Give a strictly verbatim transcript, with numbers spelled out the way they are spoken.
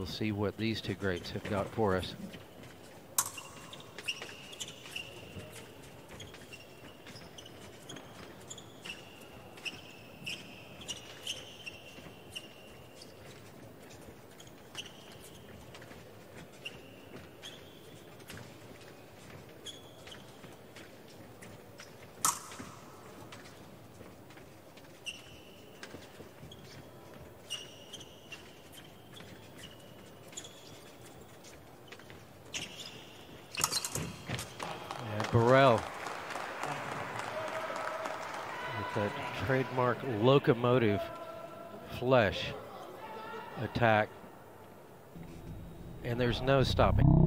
We'll see what these two greats have got for us. Burrell with that trademark locomotive flesh attack, and there's no stopping.